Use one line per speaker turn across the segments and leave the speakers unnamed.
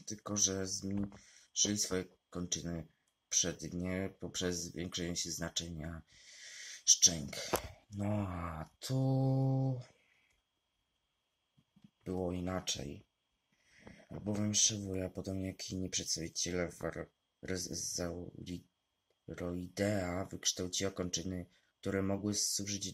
tylko że zmniejszyli swoje kończyny przednie poprzez zwiększenie się znaczenia szczęk. No a tu było inaczej. Albowiem Shibuya, podobnie jak inni przedstawiciele Sauroidea, wykształciła kończyny, które mogły służyć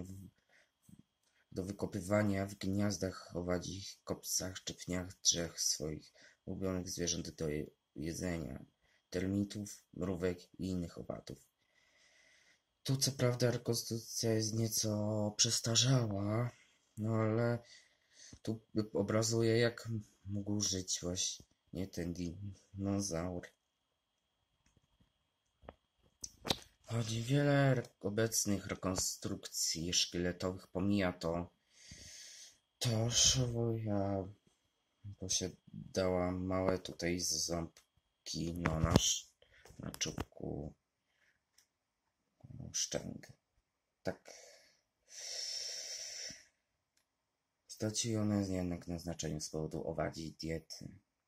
do wykopywania w gniazdach owadzich, kopcach czy pniach drzew swoich ulubionych zwierząt do jedzenia, termitów, mrówek i innych owadów. Tu co prawda rekonstrukcja jest nieco przestarzała, no ale tu obrazuje, jak mógł żyć właśnie ten dinozaur. Choć wiele obecnych rekonstrukcji szkieletowych pomija to Shibuya posiadała małe tutaj ząbki na czubku szczęk. Tak. Straciły one jednak na znaczeniu z powodu owadziej diety.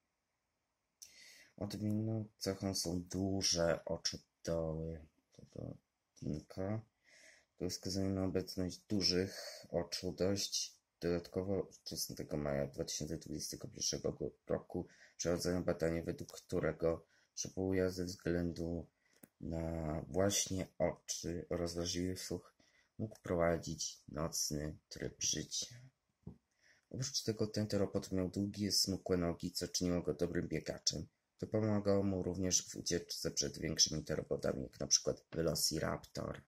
Odmienną cechą są duże oczodoły tego dinka, które wskazują na obecność dużych oczu. Dodatkowo 16 maja 2021 roku przeprowadzono badanie, według którego Shibuya ze względu na właśnie oczy oraz wrażliwy słuch mógł prowadzić nocny tryb życia. Oprócz tego ten teropod miał długie, smukłe nogi, co czyniło go dobrym biegaczem. To pomagało mu również w ucieczce przed większymi teropodami, jak na przykład Velociraptor.